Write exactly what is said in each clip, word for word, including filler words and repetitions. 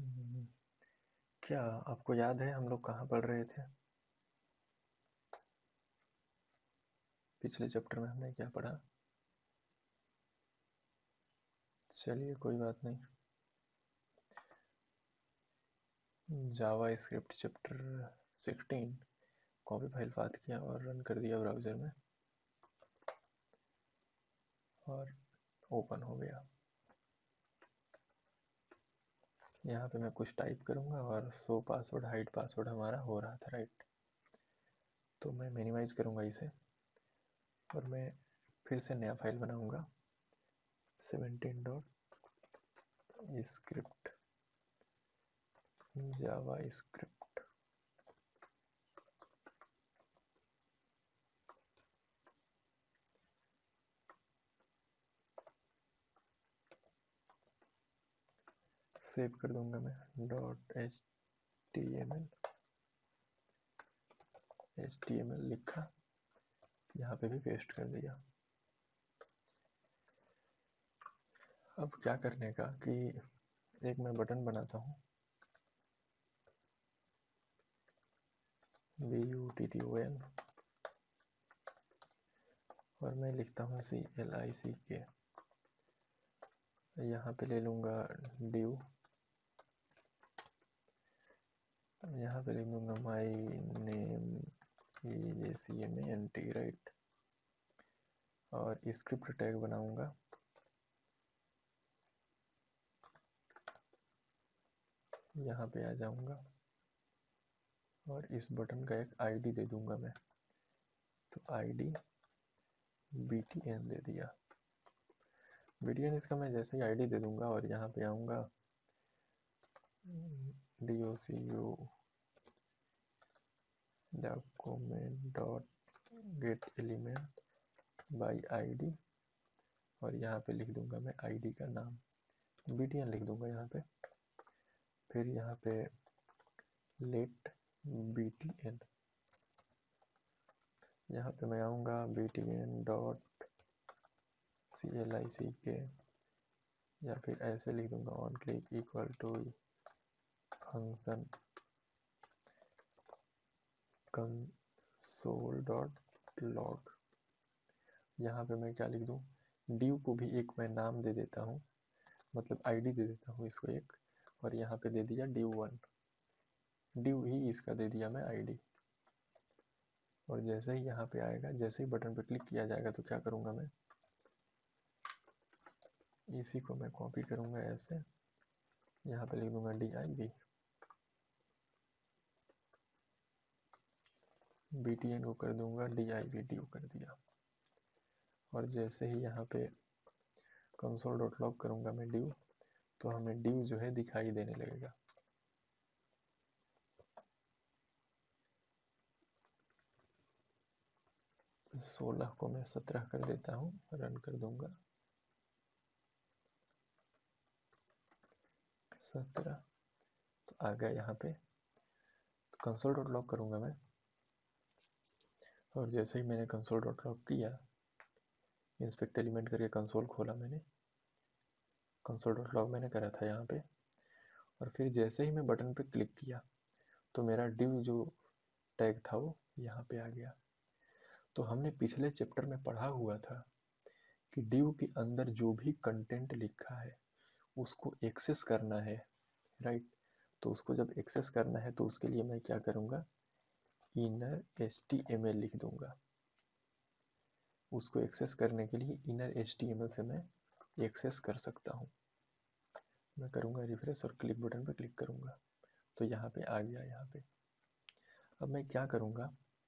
हम्म, क्या आपको याद है हम लोग कहाँ पढ़ रहे थे? पिछले चैप्टर में हमने क्या पढ़ा? चलिए कोई बात नहीं। JavaScript chapter sixteen copy file path किया और रन कर दिया ब्राउज़र में और ओपन हो गया। यहाँ पे मैं कुछ टाइप करूँगा और शो पासवर्ड हाइड पासवर्ड हमारा हो रहा था, राइट? तो मैं मिनिमाइज करूँगा इसे और मैं फिर से नया फाइल बनाऊँगा seventeen dot script JavaScript. Save कर दूंगा मैं dot H T M L H T M L लिखा, यहाँ पे भी पेस्ट कर दिया। अब क्या करने का कि एक मैं बटन बनाता हूँ B U T T O N और मैं लिखता हूँ सी एल आई सी के। यहाँ पे ले लूँगा ड्यू, यहाँ पे लिख दूँगा my name E C M N T, right? और स्क्रिप्ट टैग बनाऊँगा यहाँ पे आ जाऊँगा और इस बटन का एक आईडी दे दूँगा मैं, तो आईडी बी टी एन दे दिया। बी टी एन इसका मैं जैसे ही आईडी दे दूँगा और यहाँ पे आऊँगा D O C U document dot get element by ID और यहाँ पे लिख दूँगा मैं आईडी का नाम बी टी एन लिख दूँगा यहाँ पे। फिर यहाँ पे लेट बी टी एन, यहाँ पे मैं आऊँगा B T N dot C L I C के या फिर ऐसे लिख दूँगा on click equal to function console dot log. यहाँ पे मैं क्या लिख दूँ, ड्यू को भी एक मैं नाम दे देता हूँ, मतलब आईडी दे देता हूँ इसको एक, और यहाँ पे दे दिया ड्यू वन, ड्यू ही इसका दे दिया मैं आईडी। और जैसे ही यहाँ पे आएगा, जैसे ही बटन पे क्लिक किया जाएगा तो क्या करूँगा मैं, इसी को मैं कॉपी करूँगा ऐसे, यहाँ पे लिख दूँगा D I V, B T N को कर दूँगा डी आई वी, ड्यू कर दिया। और जैसे ही यहाँ पे कंसोल डॉट लॉग करूँगा मैं ड्यू, तो हमें ड्यू जो है दिखाई देने लगेगा। सोलह को मैं सत्रह कर देता हूँ, रन कर दूंगा। सत्रह तो आ गया यहाँ पे। कंसोल डॉट लॉग करूँगा मैं और जैसे ही मैंने कंसोल डॉट लॉग किया, इंस्पेक्ट एलिमेंट करके कंसोल खोला मैंने, कंसोल डॉट लॉग मैंने करा था यहाँ पे, और फिर जैसे ही मैं बटन पे क्लिक किया तो मेरा डिव जो टैग था वो यहाँ पे आ गया। तो हमने पिछले चैप्टर में पढ़ा हुआ था कि डिव के अंदर जो भी कंटेंट लिखा है उसको एक्सेस करना है, राइट? तो उसको जब एक्सेस करना है तो उसके लिए मैं क्या करूँगा, inner H T M L लिख दूंगा। उसको एक्सेस करने के लिए inner H T M L से मैं एक्सेस कर सकता हूँ। मैं करूँगा रिफ्रेश और क्लिक बटन पर क्लिक करूँगा तो यहाँ पे आ गया। यहाँ पे अब मैं क्या करूँगा,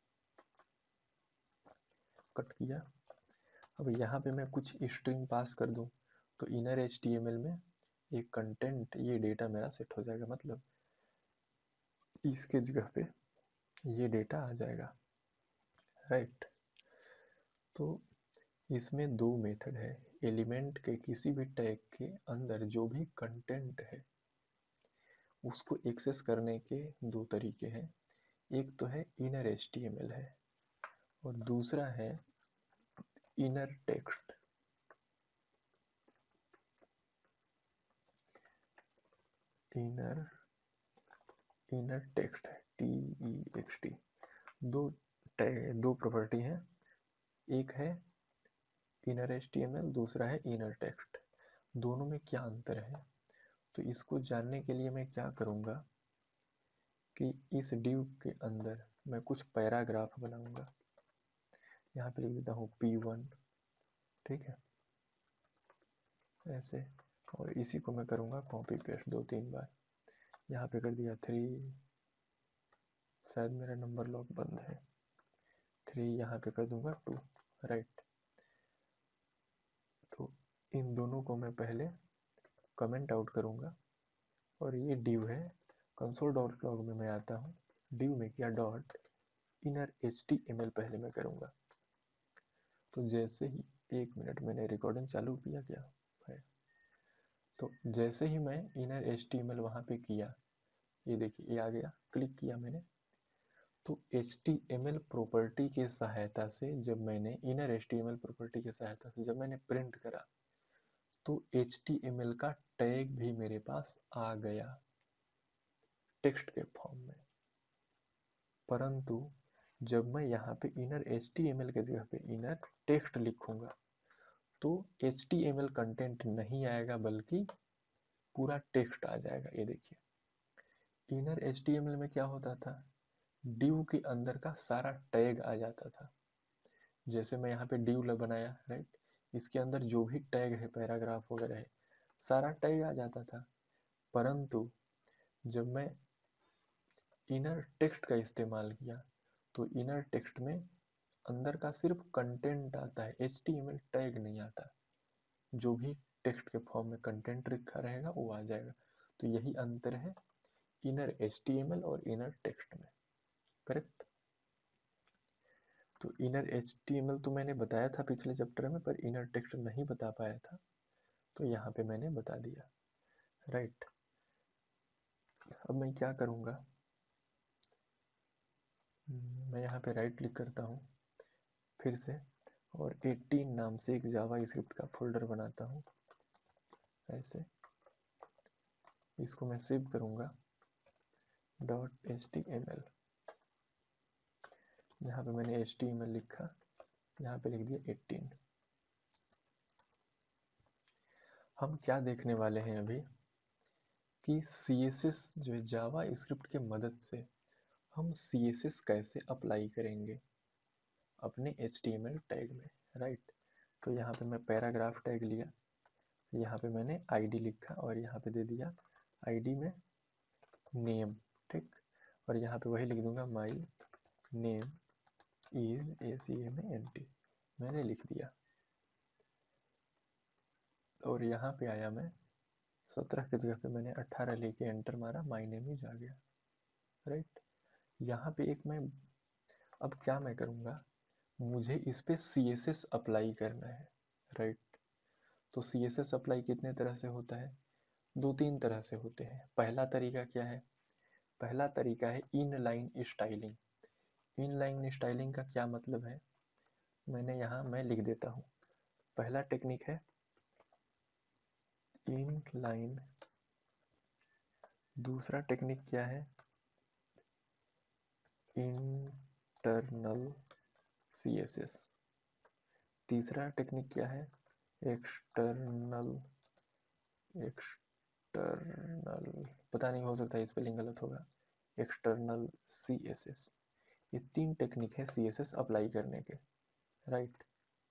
कट किया, अब यहाँ पे मैं कुछ स्ट्रिंग पास कर दूँ तो inner H T M L में एक कंटेंट, ये डेटा मेरा सेट हो जाएगा, मतलब इसके जगह पे ये डेटा आ जाएगा, राइट? तो इसमें दो मेथड है, एलिमेंट के किसी भी टैग के अंदर जो भी कंटेंट है उसको एक्सेस करने के दो तरीके हैं। एक तो है inner H T M L है और दूसरा है inner text. Inner inner text है, टी ई एक्स टी। दो दो प्रॉपर्टी है, एक है inner H T M L, दूसरा है इनर टेक्स्ट। दोनों में क्या अंतर है, तो इसको जानने के लिए मैं क्या करूँगा कि इस डिव के अंदर मैं कुछ पैराग्राफ बनाऊंगा। यहाँ पे लिख देता हूँ पी वन, ठीक है, ऐसे। और इसी को मैं करूँगा कॉपी पेस्ट दो तीन बार। यहाँ पे कर दिया थ्री, शायद मेरा नंबर लॉक बंद है, थ्री यहाँ पे कर दूंगा टू, राइट। तो इन दोनों को मैं पहले कमेंट आउट करूँगा। और ये डिव है, कंसोल डॉट लॉग में मैं आता हूँ, डिव में किया dot inner H T M L पहले मैं करूँगा। तो जैसे ही, एक मिनट, मैंने रिकॉर्डिंग चालू किया क्या है, तो जैसे ही मैं inner H T M L वहाँ पे किया, ये देखिए ये आ गया, क्लिक किया मैंने, तो H T M L property के सहायता से जब मैंने inner H T M L property के सहायता से जब मैंने प्रिंट करा, तो एच टी एम एल का टैग भी मेरे पास आ गया टेक्स्ट के फॉर्म में। परंतु जब मैं यहाँ पे inner H T M L के जगह पे इनर टेक्स्ट लिखूंगा, तो H T M L content नहीं आएगा, बल्कि पूरा टेक्स्ट आ जाएगा। ये देखिए, inner H T M L में क्या होता था, डिव के अंदर का सारा टैग आ जाता था। जैसे मैं यहाँ पे डिव बनाया, राइट, इसके अंदर जो भी टैग है, पैराग्राफ वगैरह है, सारा टैग आ जाता था। परंतु जब मैं इनर टेक्स्ट का इस्तेमाल किया, तो इनर टेक्स्ट में अंदर का सिर्फ कंटेंट आता है, H T M L tag नहीं आता। जो भी टेक्स्ट के फॉर्म में कंटेंट लिखा रहेगा वो आ जाएगा। तो यही अंतर है inner H T M L और इनर टेक्स्ट में, करेक्ट। तो inner H T M L तो मैंने बताया था पिछले चैप्टर में, पर इनर टेक्स्ट नहीं बता पाया था, तो यहाँ पे मैंने बता दिया, राइट। अब मैं क्या करूँगा, मैं यहाँ पे राइट क्लिक करता हूँ फिर से, और अठारह नाम से एक जावा स्क्रिप्ट का फोल्डर बनाता हूँ, ऐसे। इसको मैं सेव करूँगा dot H T M L. यहाँ पे मैंने एच टी एम एल लिखा, यहाँ पे लिख दिया अठारह। हम क्या देखने वाले हैं अभी कि सी एस एस जो है जावा स्क्रिप्ट के मदद से हम सी एस एस कैसे अप्लाई करेंगे अपने H T M L tag में, राइट। तो यहाँ पे मैं पैराग्राफ टैग लिया, यहाँ पे मैंने आईडी लिखा और यहाँ पे दे दिया आईडी में नेम, ठीक। और यहाँ पे वही लिख दूंगा my name is A C M A N T, मैंने लिख दिया। और यहाँ पे आया मैं सत्रह की जगह पे मैंने अट्ठारह लेके एंटर मारा, माई नेम इज आ गया, राइट। यहाँ पे एक मैं, अब क्या मैं करूँगा, मुझे इस पे सी एस एस अप्लाई करना है, राइट। तो सी एस एस अप्लाई कितने तरह से होता है, दो तीन तरह से होते हैं। पहला तरीका क्या है, पहला तरीका है इनलाइन स्टाइलिंग। इनलाइन स्टाइलिंग का क्या मतलब है, मैंने यहाँ मैं लिख देता हूँ। पहला टेक्निक है इनलाइन, दूसरा टेक्निक क्या है, इंटरनल सी एस एस, तीसरा टेक्निक क्या है, एक्सटर्नल एक्सटर्नल पता नहीं, हो सकता है स्पेलिंग गलत होगा, एक्सटर्नल सी एस एस। ये तीन टेक्निक है सी एस एस अप्लाई करने के, राइट।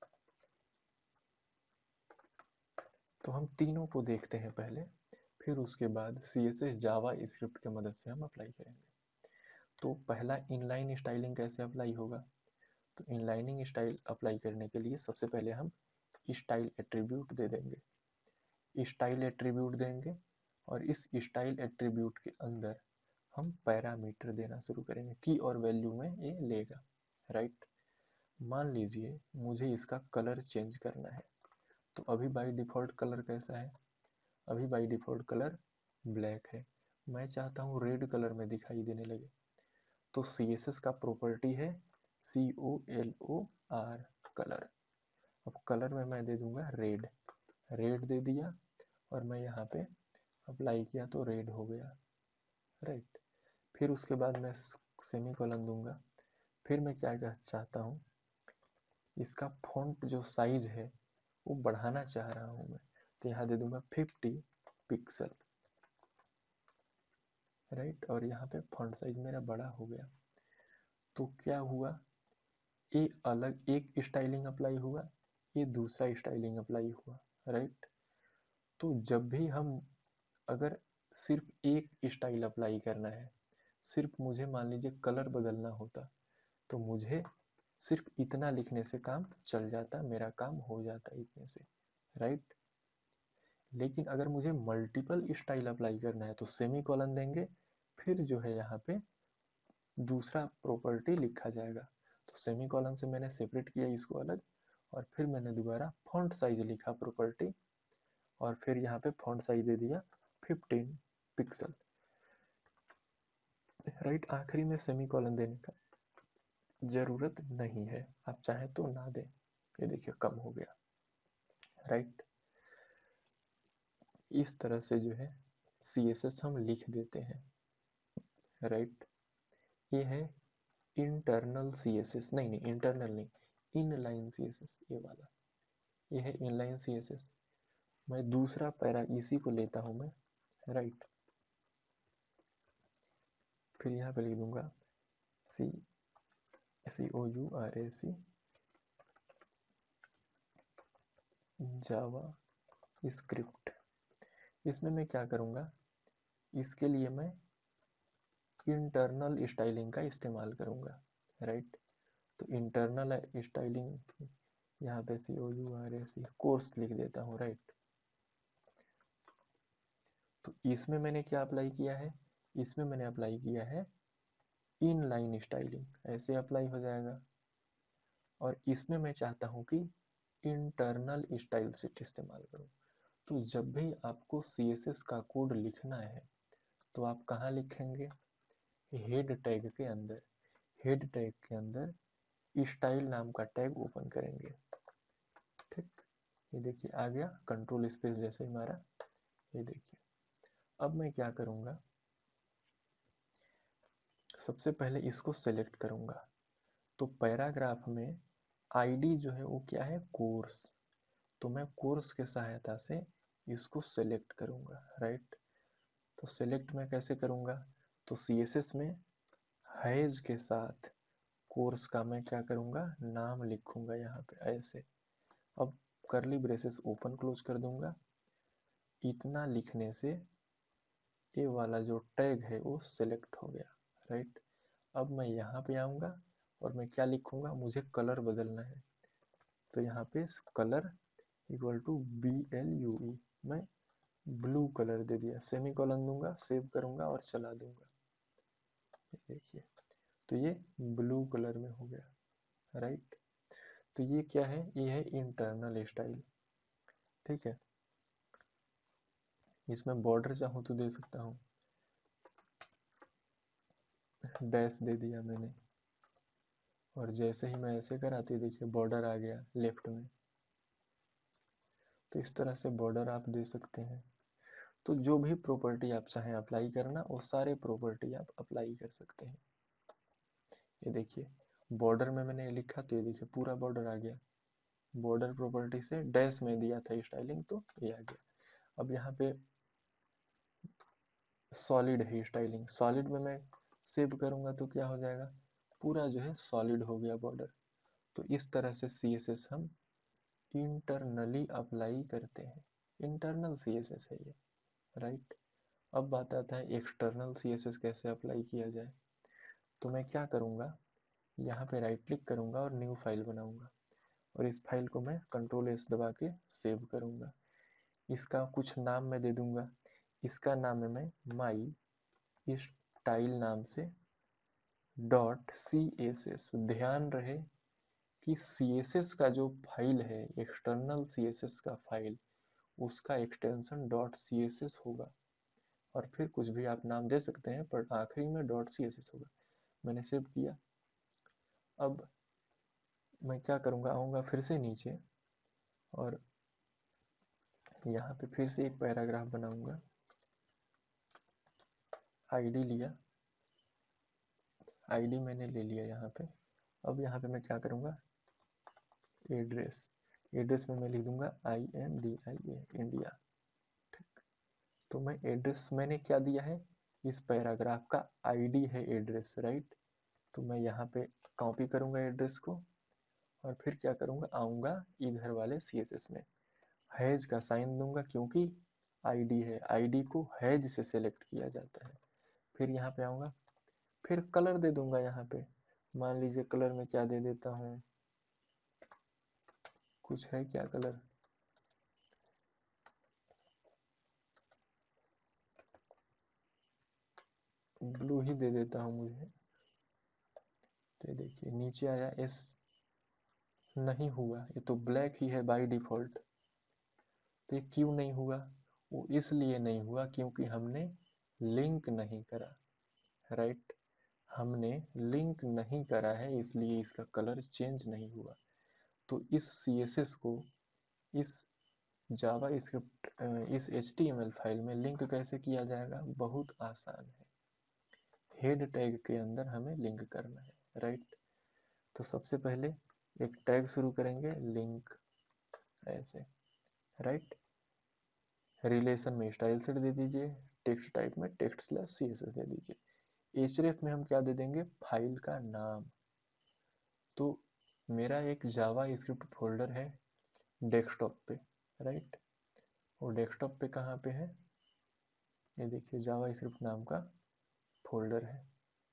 तो हम तीनों को देखते हैं पहले, फिर उसके बाद C S S JavaScript की मदद से हम अप्लाई करेंगे। तो पहला इनलाइन स्टाइलिंग कैसे अप्लाई होगा, तो इनलाइनिंग स्टाइल अप्लाई करने के लिए सबसे पहले हम स्टाइल एट्रीब्यूट दे देंगे, स्टाइल एट्रीब्यूट देंगे, और इस स्टाइल एट्रीब्यूट के अंदर हम पैरामीटर देना शुरू करेंगे, की और वैल्यू में ये लेगा, राइट। मान लीजिए मुझे इसका कलर चेंज करना है, तो अभी बाय डिफ़ॉल्ट कलर कैसा है, अभी बाय डिफ़ॉल्ट कलर ब्लैक है, मैं चाहता हूँ रेड कलर में दिखाई देने लगे। तो सी एस एस का प्रॉपर्टी है C O L O R, colour. अब कलर में मैं दे दूंगा रेड, रेड दे दिया, और मैं यहाँ पे अप्लाई किया तो रेड हो गया, राइट। फिर उसके बाद मैं सेमी कॉलन दूंगा। फिर मैं क्या क्या चाहता हूँ, इसका फॉन्ट जो साइज है वो बढ़ाना चाह रहा हूँ मैं, तो यहाँ दे दूंगा फिफ्टी पिक्सल, राइट। और यहाँ पे फॉन्ट साइज मेरा बड़ा हो गया। तो क्या हुआ, ये अलग एक स्टाइलिंग अप्लाई हुआ, ये दूसरा स्टाइलिंग अप्लाई हुआ, राइट। तो जब भी हम, अगर सिर्फ एक स्टाइल अप्लाई करना है, सिर्फ मुझे मान लीजिए कलर बदलना होता, तो मुझे सिर्फ इतना लिखने से काम चल जाता, मेरा काम हो जाता इतने से, राइट। लेकिन अगर मुझे मल्टीपल स्टाइल अप्लाई करना है तो सेमी कॉलन देंगे, फिर जो है यहाँ पे दूसरा प्रॉपर्टी लिखा जाएगा। तो सेमी कॉलन से मैंने सेपरेट किया इसको अलग, और फिर मैंने दोबारा फॉन्ट साइज लिखा प्रॉपर्टी, और फिर यहाँ पे फॉन्ट साइज दे दिया फिफ्टीन पिक्सल, राइट। आखिरी में सेमी कॉलन देने का जरूरत नहीं है, आप चाहे तो ना दें। ये देखिए कम हो गया, राइट। इस तरह से जो है सी एस एस हम लिख देते हैं, राइट। ये है इंटरनल सी एस एस, नहीं नहीं इंटरनल नहीं, इनलाइन सी एस एस, ये वाला ये है इनलाइन सी एस एस। मैं दूसरा पैरा इसी को लेता हूं मैं, राइट। फिर यहाँ पे लिख दूंगा C C O U R A C JavaScript. इसमें मैं क्या करूँगा, इसके लिए मैं इंटरनल स्टाइलिंग का इस्तेमाल करूँगा, राइट। तो इंटरनल स्टाइलिंग यहाँ पे C O U R A C course लिख देता हूँ, राइट। तो इसमें मैंने क्या अप्लाई किया है, इसमें मैंने अप्लाई किया है इन लाइन स्टाइलिंग, ऐसे अप्लाई हो जाएगा। और इसमें मैं चाहता हूँ कि इंटरनल स्टाइल सेट इस्तेमाल करूँ। तो जब भी आपको सी एस एस का कोड लिखना है तो आप कहाँ लिखेंगे, हेड टैग के अंदर। हेड टैग के अंदर स्टाइल नाम का टैग ओपन करेंगे, ठीक। ये देखिए आ गया, कंट्रोल स्पेस जैसे ही मारा, ये देखिए। अब मैं क्या करूँगा, सबसे पहले इसको सेलेक्ट करूँगा। तो पैराग्राफ में आईडी जो है वो क्या है, कोर्स। तो मैं कोर्स के सहायता से इसको सेलेक्ट करूँगा, राइट। तो सेलेक्ट मैं कैसे करूँगा, तो सी एस एस में हैज के साथ कोर्स का मैं क्या करूँगा, नाम लिखूँगा यहाँ पे ऐसे। अब करली ब्रेसेस ओपन क्लोज कर दूंगा। इतना लिखने से ये वाला जो टैग है वो सिलेक्ट हो गया, राइट। अब मैं यहाँ पे आऊँगा और मैं क्या लिखूँगा, मुझे कलर बदलना है, तो यहाँ पे colour equal to B L U E, मैं ब्लू कलर दे दिया, सेमी कॉलन दूंगा, सेव करूँगा और चला दूंगा। देखिए तो ये ब्लू कलर में हो गया, राइट। तो ये क्या है, ये है इंटरनल स्टाइल, ठीक है। इसमें बॉर्डर चाहूँ तो दे सकता हूँ, डैश दे दिया मैंने, और जैसे ही मैं ऐसे करा तो देखिए बॉर्डर आ गया लेफ्ट में। तो इस तरह से बॉर्डर आप दे सकते हैं। तो जो भी प्रॉपर्टी आप चाहें अप्लाई करना, वो सारे प्रॉपर्टी आप अप्लाई कर सकते हैं। ये देखिए बॉर्डर में मैंने लिखा तो ये देखिए पूरा बॉर्डर आ गया। बॉर्डर प्रॉपर्टी से डैश में दिया था स्टाइलिंग, तो ये आ गया। अब यहाँ पे सॉलिड है स्टाइलिंग, सॉलिड में मैं सेव करूँगा तो क्या हो जाएगा, पूरा जो है सॉलिड हो गया बॉर्डर। तो इस तरह से सी एस एस हम इंटरनली अप्लाई करते हैं। इंटरनल सी एस एस है ये, राइट। अब बात आता है एक्सटर्नल सी एस एस कैसे अप्लाई किया जाए। तो मैं क्या करूँगा, यहाँ पे राइट क्लिक करूँगा और न्यू फाइल बनाऊँगा, और इस फाइल को मैं कंट्रोल एस दबा के सेव करूँगा। इसका कुछ नाम मैं दे दूँगा, इसका नाम है मैं माई स्टाइल नाम से डॉट सी एस एस। ध्यान रहे कि सी एस एस का जो फाइल है, एक्सटर्नल सी एस एस का फाइल, उसका extension dot C S S होगा। और फिर कुछ भी आप नाम दे सकते हैं, पर आखिरी में डॉट सी एस एस होगा। मैंने सेव किया। अब मैं क्या करूँगा, आऊँगा फिर से नीचे और यहाँ पे फिर से एक पैराग्राफ बनाऊँगा। आईडी लिया, आईडी मैंने ले लिया यहाँ पे। अब यहाँ पे मैं क्या करूँगा, एड्रेस, एड्रेस में मैं लिख दूंगा I N D I A, India. ठीक, तो मैं एड्रेस मैंने क्या दिया है, इस पैराग्राफ का आईडी है एड्रेस, राइट। तो मैं यहाँ पे कॉपी करूँगा एड्रेस को और फिर क्या करूँगा, आऊँगा इधर वाले सी एस एस में, हैज का साइन दूंगा क्योंकि आईडी है, आईडी को हैज से सेलेक्ट किया जाता है। फिर यहाँ पे आऊँगा, फिर कलर दे दूंगा यहाँ पे, मान लीजिए कलर में क्या दे देता हूँ, कुछ है क्या कलर, ब्लू ही दे देता हूँ मुझे। तो देखिए नीचे आया एस, नहीं हुआ, ये तो ब्लैक ही है बाय डिफॉल्ट। तो ये क्यों नहीं हुआ, वो इसलिए नहीं हुआ क्योंकि हमने लिंक नहीं करा, राइट। हमने लिंक नहीं करा है इसलिए इसका कलर चेंज नहीं हुआ। तो इस सी एस एस को इस जावा स्क्रिप्ट, इस H T M L file में लिंक कैसे किया जाएगा, बहुत आसान है। हेड टैग के अंदर हमें लिंक करना है, राइट। तो सबसे पहले एक टैग शुरू करेंगे, लिंक, ऐसे, राइट। रिलेशन में स्टाइल सेट दे दीजिए, टेक्स्ट टाइप में text slash C S S दे दीजिए। एचरेफ में हम क्या दे देंगे, फाइल का नाम। तो मेरा एक जावा स्क्रिप्ट फोल्डर है डेस्कटॉप पे, राइट। और डेस्कटॉप पे कहाँ पे है, ये देखिए जावा स्क्रिप्ट नाम का फोल्डर है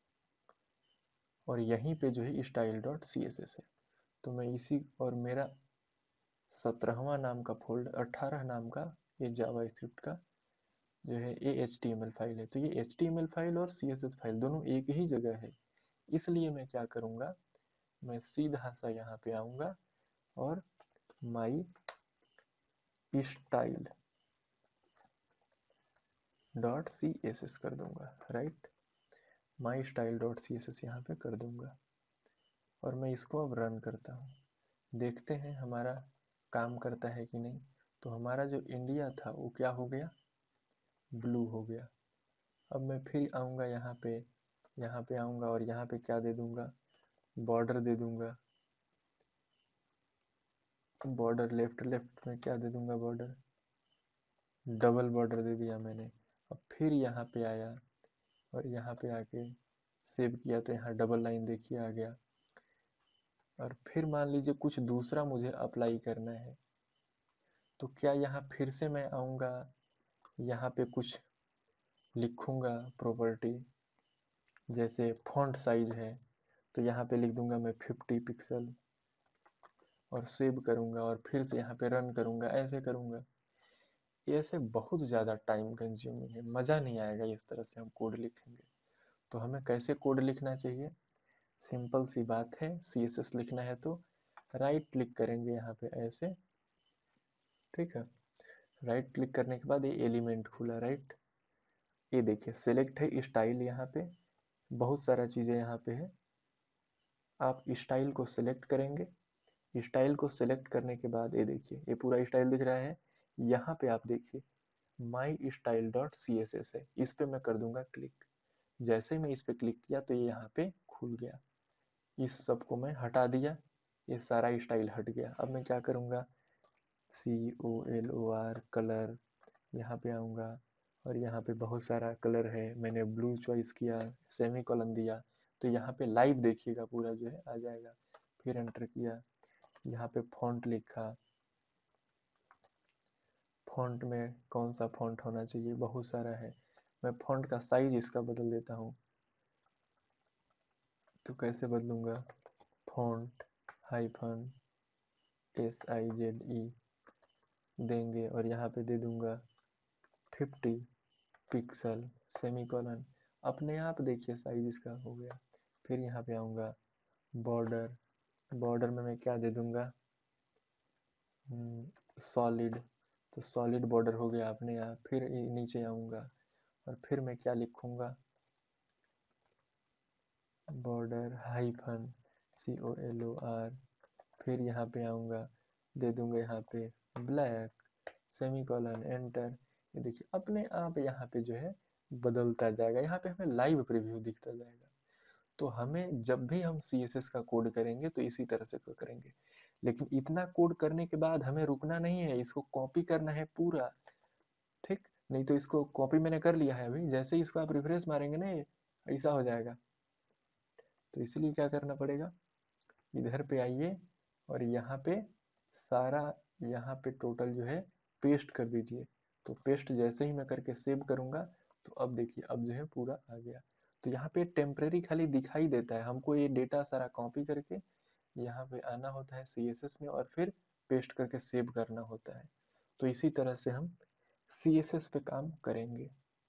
और यहीं पे जो है style dot C S S है। तो मैं इसी, और मेरा सत्रहवां नाम का फोल्डर, अट्ठारह नाम का ये जावा स्क्रिप्ट का जो है ये H T M L file है। तो ये H T M L file और सी एस एस फाइल दोनों एक ही जगह है। इसलिए मैं क्या करूँगा, मैं सीधा सा यहाँ पे आऊँगा और my style dot C S S कर दूंगा, right. My style dot C S S यहाँ पे कर दूंगा और मैं इसको अब रन करता हूँ, देखते हैं हमारा काम करता है कि नहीं। तो हमारा जो इंडिया था वो क्या हो गया, ब्लू हो गया। अब मैं फिर आऊँगा यहाँ पे, यहाँ पे आऊँगा और यहाँ पे क्या दे दूँगा, बॉर्डर दे दूँगा। बॉर्डर लेफ्ट लेफ्ट में क्या दे दूँगा, बॉर्डर, डबल बॉर्डर दे दिया मैंने। अब फिर यहाँ पे आया और यहाँ पे आके सेव किया तो यहाँ डबल लाइन देखिए आ गया। और फिर मान लीजिए कुछ दूसरा मुझे अप्लाई करना है, तो क्या यहाँ फिर से मैं आऊँगा, यहाँ पे कुछ लिखूँगा प्रॉपर्टी, जैसे फॉन्ट साइज है तो यहाँ पे लिख दूँगा मैं फिफ्टी पिक्सल और सेव करूँगा और फिर से यहाँ पे रन करूँगा, ऐसे करूँगा। ये ऐसे बहुत ज़्यादा टाइम कंज्यूमिंग है, मज़ा नहीं आएगा इस तरह से हम कोड लिखेंगे। तो हमें कैसे कोड लिखना चाहिए, सिंपल सी बात है, सी एस एस लिखना है तो राइट क्लिक करेंगे यहाँ पे ऐसे, ठीक है। राइट क्लिक करने के बाद ये एलिमेंट खुला, राइट। ये देखिए सेलेक्ट है स्टाइल, यहाँ पे बहुत सारा चीज़ें यहाँ पे है। आप स्टाइल को सिलेक्ट करेंगे, स्टाइल को सिलेक्ट करने के बाद ये देखिए ये पूरा स्टाइल दिख रहा है। यहाँ पे आप देखिए my style dot C S S है, इस पे मैं कर दूंगा क्लिक। जैसे ही मैं इस पे क्लिक किया तो ये यहाँ पे खुल गया। इस सब को मैं हटा दिया, ये सारा स्टाइल हट गया। अब मैं क्या करूँगा, C O L O R colour, यहाँ पे आऊँगा और यहाँ पे बहुत सारा कलर है, मैंने ब्लू चॉइस किया, सेमी कॉलन दिया तो यहाँ पे लाइव देखिएगा पूरा जो है आ जाएगा। फिर एंटर किया, यहाँ पे फॉन्ट लिखा, फॉन्ट में कौन सा फॉन्ट होना चाहिए, बहुत सारा है। मैं फॉन्ट का साइज इसका बदल देता हूँ, तो कैसे बदलूंगा, font hyphen S I Z E देंगे और यहाँ पे दे दूंगा फिफ्टी पिक्सल सेमी कॉलन। अपने आप देखिए साइज इसका हो गया। फिर यहाँ पे आऊँगा बॉर्डर, बॉर्डर में मैं क्या दे दूंगा, सॉलिड, तो सॉलिड बॉर्डर हो गया अपने आप। फिर नीचे आऊँगा और फिर मैं क्या लिखूँगा, border hyphen C O L O R. फिर यहाँ पे आऊँगा, दे दूंगा यहाँ पे ब्लैक सेमी कॉलन एंटर। ये देखिए अपने आप यहाँ पे जो है बदलता जाएगा, यहाँ पे हमें लाइव प्रीव्यू दिखता जाएगा। तो हमें जब भी हम सी एस एस का कोड करेंगे तो इसी तरह से करेंगे, लेकिन इतना कोड करने के बाद हमें रुकना नहीं है, इसको कॉपी करना है पूरा, ठीक। नहीं तो इसको कॉपी मैंने कर लिया है अभी, जैसे ही इसको आप रिफ्रेश मारेंगे ना ये ऐसा हो जाएगा। तो इसलिए क्या करना पड़ेगा, इधर पे आइए और यहाँ पे सारा, यहाँ पे टोटल जो है पेस्ट कर दीजिए। तो पेस्ट जैसे ही मैं करके सेव करूँगा तो अब देखिए अब जो है पूरा आ गया। तो यहाँ पे टेम्परेरी खाली दिखाई देता है, हमको ये डेटा सारा कॉपी करके यहाँ पे आना होता है सी एस एस में और फिर पेस्ट करके सेव करना होता है। तो इसी तरह से हम सी एस एस पे काम करेंगे।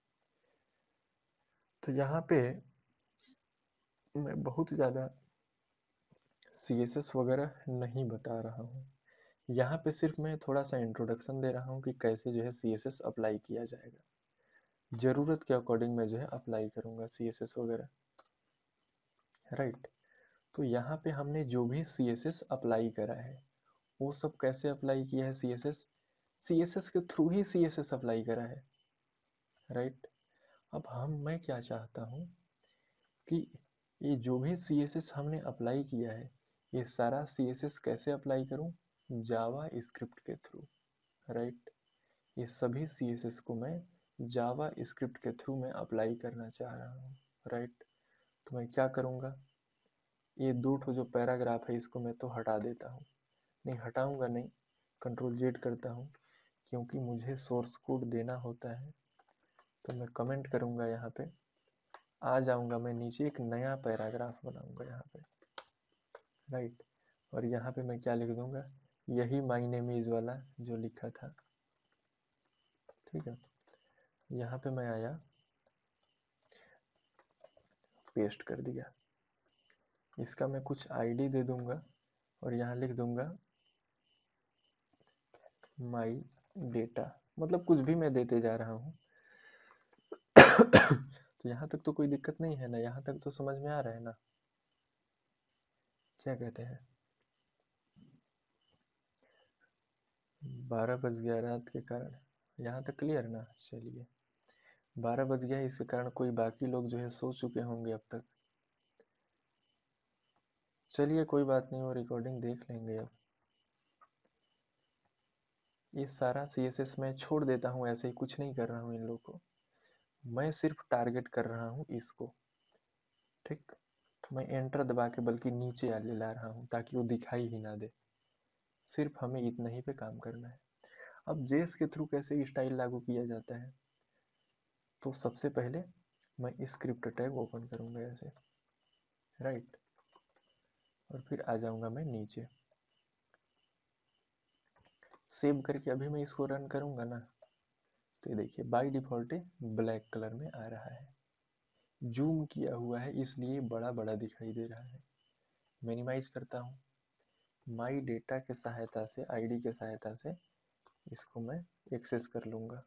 तो यहाँ पे मैं बहुत ज़्यादा सी एस एस वगैरह नहीं बता रहा हूँ, यहाँ पे सिर्फ मैं थोड़ा सा इंट्रोडक्शन दे रहा हूँ कि कैसे जो है सी एस एस अप्लाई किया जाएगा। ज़रूरत के अकॉर्डिंग मैं जो है अप्लाई करूँगा सी एस एस वगैरह, राइट। तो यहाँ पे हमने जो भी सी एस एस अप्लाई करा है वो सब कैसे अप्लाई किया है, C S S C S S के थ्रू ही सी एस एस अप्लाई करा है, राइट। अब हम मैं क्या चाहता हूँ कि ये जो भी सी एस एस हमने अप्लाई किया है ये सारा सी एस एस कैसे अप्लाई करूँ, जावा स्क्रिप्ट के थ्रू, राइट। ये सभी सी एस एस को मैं जावा स्क्रिप्ट के थ्रू मैं अप्लाई करना चाह रहा हूँ, राइट। तो मैं क्या करूँगा, ये दो ठो जो पैराग्राफ है इसको मैं तो हटा देता हूँ, नहीं हटाऊँगा नहीं, कंट्रोल जेड करता हूँ क्योंकि मुझे सोर्स कोड देना होता है। तो मैं कमेंट करूँगा, यहाँ पे आ जाऊँगा, मैं नीचे एक नया पैराग्राफ बनाऊँगा यहाँ पे, राइट। और यहाँ पे मैं क्या लिख दूँगा, यही माय नेम इज़ वाला जो लिखा था, ठीक है। यहाँ पे मैं आया, पेस्ट कर दिया, इसका मैं कुछ आईडी दे दूंगा और यहाँ लिख दूंगा माई डेटा, मतलब कुछ भी मैं देते जा रहा हूँ। तो यहाँ तक तो कोई दिक्कत नहीं है ना, यहाँ तक तो समझ में आ रहा है ना, क्या कहते हैं। बारह बज गया रात के कारण, यहाँ तक क्लियर ना, चलिए बारह बज गया, इसके कारण कोई बाकी लोग जो है सो चुके होंगे अब तक। चलिए कोई बात नहीं, वो रिकॉर्डिंग देख लेंगे। अब ये सारा सी एस एस मैं छोड़ देता हूँ, ऐसे ही कुछ नहीं कर रहा हूँ इन लोगों को, मैं सिर्फ टारगेट कर रहा हूँ इसको, ठीक। मैं एंटर दबा के बल्कि नीचे आगे ला रहा हूँ ताकि वो दिखाई ही ना दे, सिर्फ हमें इतना ही पे काम करना है। अब जेएस के थ्रू कैसे स्टाइल लागू किया जाता है, तो सबसे पहले मैं स्क्रिप्ट टैग ओपन करूँगा ऐसे, राइट। और फिर आ जाऊँगा मैं नीचे, सेव करके अभी मैं इसको रन करूँगा ना, तो ये देखिए बाय डिफ़ॉल्ट ब्लैक कलर में आ रहा है, जूम किया हुआ है इसलिए बड़ा बड़ा दिखाई दे रहा है। मिनिमाइज करता हूँ, माई डेटा के सहायता से, आईडी के सहायता से इसको मैं एक्सेस कर लूँगा,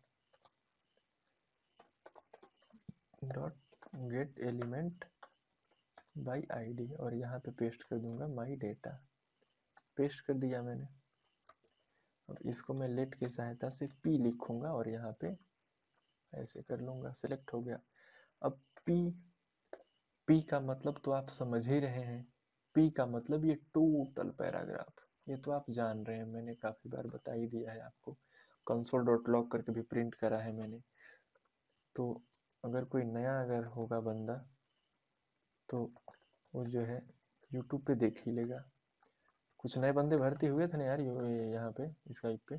dot get element by ID, और यहाँ पे पेस्ट कर दूँगा माई डेटा, पेस्ट कर दिया मैंने। अब इसको मैं लेट की सहायता से पी लिखूँगा और यहाँ पे ऐसे कर लूँगा, सिलेक्ट हो गया। अब पी, पी का मतलब तो आप समझ ही रहे हैं, पी का मतलब ये टोटल पैराग्राफ, ये तो आप जान रहे हैं, मैंने काफ़ी बार बता ही दिया है आपको, कंसोल डॉट लॉग करके भी प्रिंट करा है मैंने। तो अगर कोई नया अगर होगा बंदा तो वो जो है यूट्यूब पे देख ही लेगा, कुछ नए बंदे भर्ती हुए थे ना यार यहाँ पे स्काइप पे,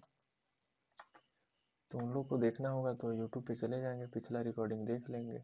तो उन लोग को देखना होगा तो यूट्यूब पे चले जाएंगे, पिछला रिकॉर्डिंग देख लेंगे।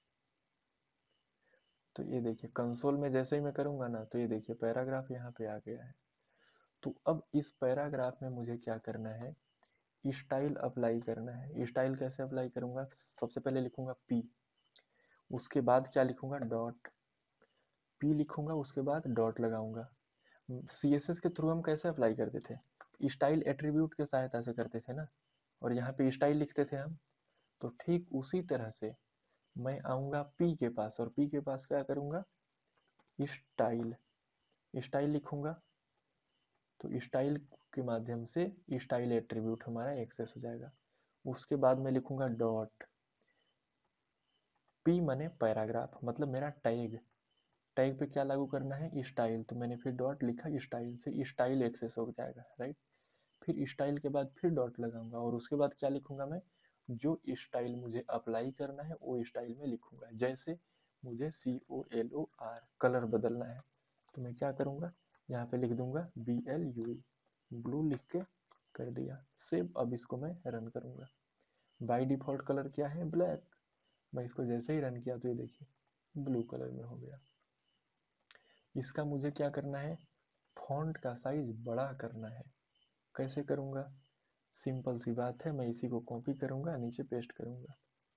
तो ये देखिए कंसोल में जैसे ही मैं करूँगा ना, तो ये देखिए पैराग्राफ यहाँ पे आ गया है। तो अब इस पैराग्राफ में मुझे क्या करना है, स्टाइल अप्लाई करना है। स्टाइल कैसे अप्लाई करूँगा, सबसे पहले लिखूँगा पी, उसके बाद क्या लिखूँगा, डॉट, पी लिखूँगा उसके बाद डॉट लगाऊँगा। सी एस एस के थ्रू हम कैसे अप्लाई करते थे, स्टाइल एट्रीब्यूट के सहायता से करते थे ना, और यहाँ पे स्टाइल लिखते थे हम। तो ठीक उसी तरह से मैं आऊँगा पी के पास, और पी के पास क्या करूँगा, स्टाइल, स्टाइल लिखूँगा। तो स्टाइल के माध्यम से स्टाइल एट्रीब्यूट हमारा एक्सेस हो जाएगा। उसके बाद मैं लिखूँगा डॉट, पी माने पैराग्राफ, मतलब मेरा टैग, टैग पे क्या लागू करना है, स्टाइल, तो मैंने फिर डॉट लिखा, स्टाइल से स्टाइल एक्सेस हो जाएगा, राइट। फिर स्टाइल के बाद फिर डॉट लगाऊंगा और उसके बाद क्या लिखूंगा मैं, जो स्टाइल मुझे अप्लाई करना है वो स्टाइल में लिखूंगा। जैसे मुझे C O L O R color बदलना है, तो मैं क्या करूंगा, यहाँ पे लिख दूंगा बी एल यू, ब्लू लिख के कर दिया सेव। अब इसको मैं रन करूंगा। बाय डिफॉल्ट कलर क्या है, ब्लैक। मैं इसको जैसे ही रन किया तो ये देखिए ब्लू कलर में हो गया। इसका मुझे क्या करना है, फॉन्ट का साइज बड़ा करना है। कैसे करूंगा, सिंपल सी बात है, मैं इसी को कॉपी करूंगा, नीचे पेस्ट करूंगा।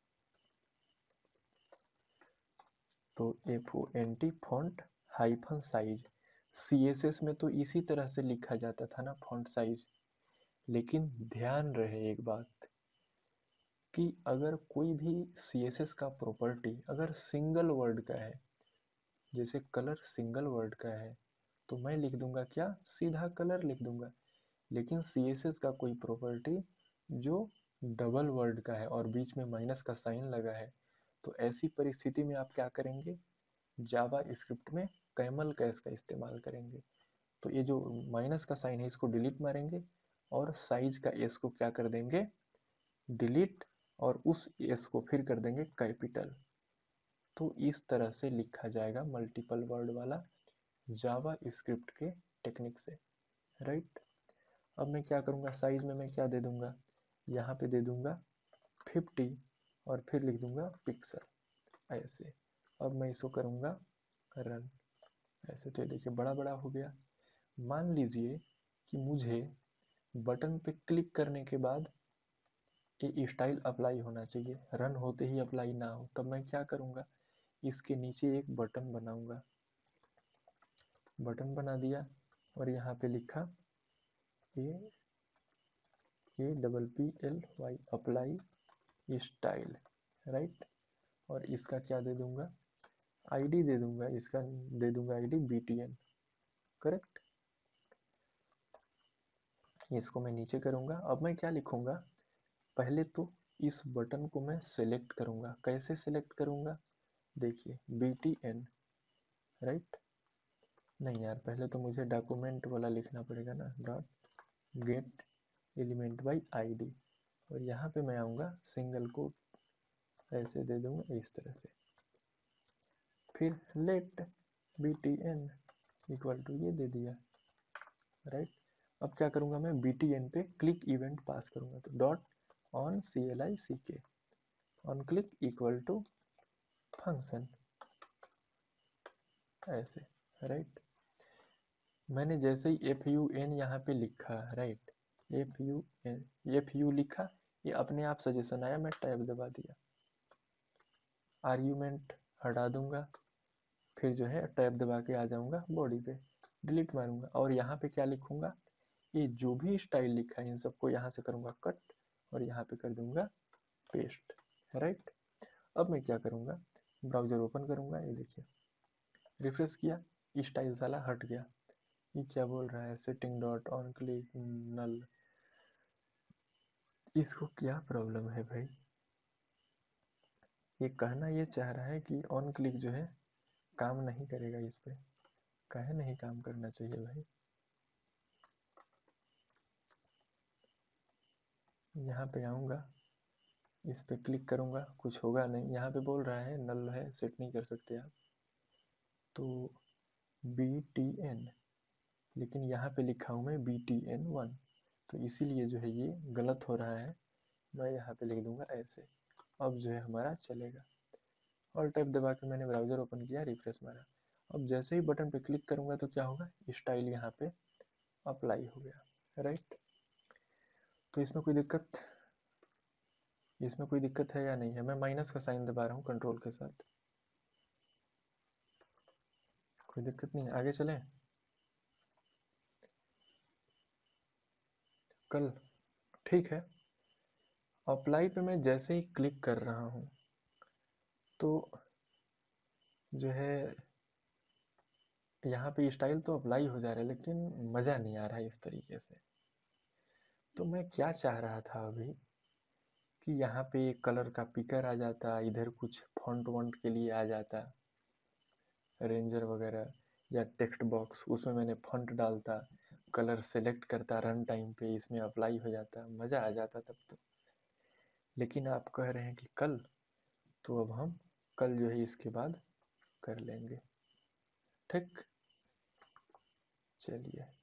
तो F O N T font hyphen size, C S S में तो इसी तरह से लिखा जाता था ना फॉन्ट साइज। लेकिन ध्यान रहे एक बात कि अगर कोई भी सी एस एस का प्रॉपर्टी अगर सिंगल वर्ड का है, जैसे कलर सिंगल वर्ड का है, तो मैं लिख दूंगा क्या, सीधा कलर लिख दूंगा। लेकिन सी एस एस का कोई प्रॉपर्टी जो डबल वर्ड का है और बीच में माइनस का साइन लगा है, तो ऐसी परिस्थिति में आप क्या करेंगे, जावा स्क्रिप्ट में कैमल कैस का इस्तेमाल करेंगे। तो ये जो माइनस का साइन है इसको डिलीट मारेंगे और साइज का एस को क्या कर देंगे, डिलीट, और उस एस को फिर कर देंगे कैपिटल। तो इस तरह से लिखा जाएगा मल्टीपल वर्ड वाला जावा स्क्रिप्ट के टेक्निक से, राइट। अब मैं क्या करूँगा, साइज में मैं क्या दे दूंगा, यहाँ पे दे दूंगा फिफ्टी और फिर लिख दूंगा पिक्सल, ऐसे। अब मैं इसको करूँगा रन, ऐसे। तो ये देखिए बड़ा बड़ा हो गया। मान लीजिए कि मुझे बटन पे क्लिक करने के बाद ये स्टाइल अप्लाई होना चाहिए, रन होते ही अप्लाई ना हो, तब मैं क्या करूँगा, इसके नीचे एक बटन बनाऊंगा। बटन बना दिया और यहाँ पे लिखा A A double P L Y, apply style, right. और इसका क्या दे दूंगा, आईडी दे दूंगा, इसका दे दूंगा ID B T N, correct. इसको मैं नीचे करूंगा। अब मैं क्या लिखूंगा, पहले तो इस बटन को मैं सेलेक्ट करूंगा। कैसे सेलेक्ट करूंगा, देखिए बी टी एन, राइट। नहीं यार, पहले तो मुझे डॉक्यूमेंट वाला लिखना पड़ेगा ना, dot get element by ID, और यहाँ पे मैं आऊँगा सिंगल कोट, ऐसे दे दूंगा इस तरह से। फिर let B T N equal to ये दे दिया, राइट। अब क्या करूँगा, मैं बी टी एन पे क्लिक इवेंट पास करूँगा, तो dot on C L I C K on click equal to function, ऐसे, राइट। मैंने जैसे ही एफ यू एन यहाँ पे लिखा, right, F U N F U लिखा, ये अपने आप सजेशन आया, मैं टैब दबा दिया, आर्ग्यूमेंट हटा दूंगा, फिर जो है टैब दबा के आ जाऊंगा बॉडी पे, डिलीट मारूंगा और यहाँ पे क्या लिखूंगा, ये जो भी स्टाइल लिखा है इन सबको यहाँ से करूंगा कट और यहाँ पे कर दूंगा पेस्ट, राइट। अब मैं क्या करूंगा, ब्राउजर ओपन करूंगा, ये देखिए रिफ्रेश किया, स्टाइल साला हट गया। ये क्या बोल रहा है, setting dot on click null, इसको क्या प्रॉब्लम है भाई। ये कहना ये चाह रहा है कि ऑन क्लिक जो है काम नहीं करेगा इस पे, कहे नहीं काम करना चाहिए भाई। यहाँ पे आऊँगा, इस पे क्लिक करूँगा, कुछ होगा नहीं, यहाँ पे बोल रहा है नल है, सेट नहीं कर सकते आप, तो बी टी एन, लेकिन यहाँ पे लिखा हूँ मैं बी टी एन वन, तो इसीलिए जो है ये गलत हो रहा है। मैं यहाँ पे लिख दूंगा ऐसे, अब जो है हमारा चलेगा। और टैब दबा के मैंने ब्राउज़र ओपन किया, रिफ्रेश मारा। अब जैसे ही बटन पे क्लिक करूँगा तो क्या होगा, स्टाइल यहाँ पे अप्लाई हो गया, राइट। तो इसमें कोई दिक्कत, इसमें कोई दिक्कत है या नहीं है, मैं माइनस का साइन दबा रहा हूँ कंट्रोल के साथ, कोई दिक्कत नहीं है, आगे चलें। कल ठीक है। अप्लाई पे मैं जैसे ही क्लिक कर रहा हूँ तो जो है यहाँ पे स्टाइल तो अप्लाई हो जा रहा है, लेकिन मज़ा नहीं आ रहा है इस तरीके से। तो मैं क्या चाह रहा था अभी कि यहाँ पे एक कलर का पिकर आ जाता, इधर कुछ फॉन्ट वॉन्ट के लिए आ जाता, रेंजर वगैरह या टेक्स्ट बॉक्स, उसमें मैंने फॉन्ट डालता, कलर सेलेक्ट करता, रन टाइम पे इसमें अप्लाई हो जाता, मज़ा आ जाता तब तो। लेकिन आप कह रहे हैं कि कल, तो अब हम कल जो है इसके बाद कर लेंगे। ठीक, चलिए।